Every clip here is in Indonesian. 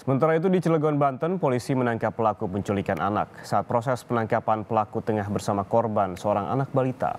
Sementara itu di Cilegon, Banten, polisi menangkap pelaku penculikan anak. Saat proses penangkapan, pelaku tengah bersama korban, seorang anak balita.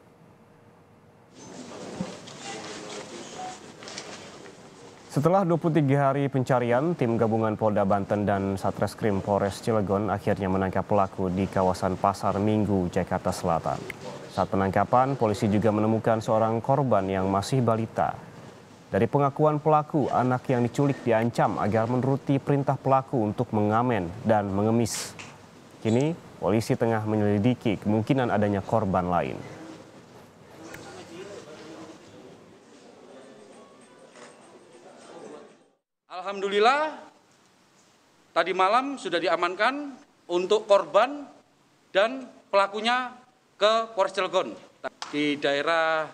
Setelah 23 hari pencarian, tim gabungan Polda Banten dan Satreskrim Polres Cilegon akhirnya menangkap pelaku di kawasan Pasar Minggu, Jakarta Selatan. Saat penangkapan, polisi juga menemukan seorang korban yang masih balita. Dari pengakuan pelaku, anak yang diculik diancam agar menuruti perintah pelaku untuk mengamen dan mengemis. Kini, polisi tengah menyelidiki kemungkinan adanya korban lain. Alhamdulillah, tadi malam sudah diamankan untuk korban dan pelakunya ke Polres Cilegon. Di daerah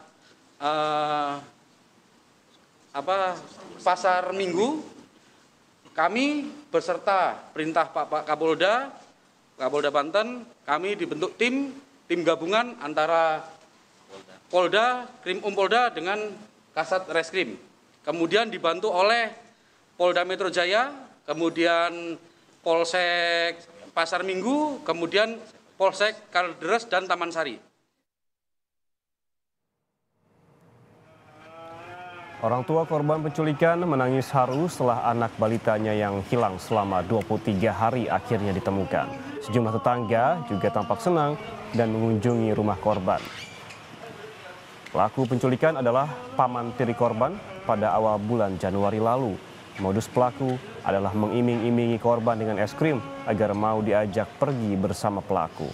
Pasar Minggu, kami beserta perintah Pak Kapolda Banten, kami dibentuk tim gabungan antara Polda, Krim Polda dengan Kasat Reskrim. Kemudian dibantu oleh Polda Metro Jaya, kemudian Polsek Pasar Minggu, kemudian Polsek Kalideres dan Taman Sari. Orang tua korban penculikan menangis haru setelah anak balitanya yang hilang selama 23 hari akhirnya ditemukan. Sejumlah tetangga juga tampak senang dan mengunjungi rumah korban. Pelaku penculikan adalah paman tiri korban pada awal bulan Januari lalu. Modus pelaku adalah mengiming-imingi korban dengan es krim agar mau diajak pergi bersama pelaku.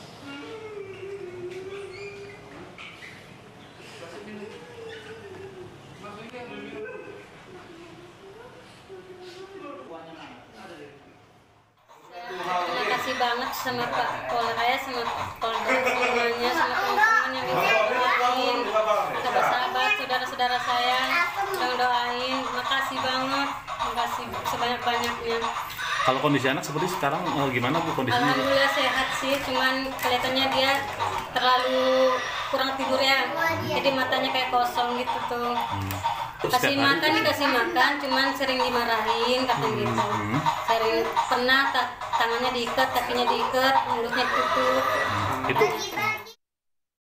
Terima kasih banget sama Pak Polres, sama Polda semuanya, sama teman-teman yang doain, sahabat-sahabat, saudara-saudara saya yang doain. Terima kasih banget, terima kasih sebanyak-banyaknya. Kalau kondisi anak seperti sekarang gimana Bu kondisinya? Alhamdulillah sehat sih, cuman kelihatannya dia terlalu kurang tidur ya, jadi matanya kayak kosong gitu tuh. Dikasih makan, cuman sering dimarahin katanya gitu. Sering pernah tangannya diikat, kakinya diikat, mulutnya ditutup. Itu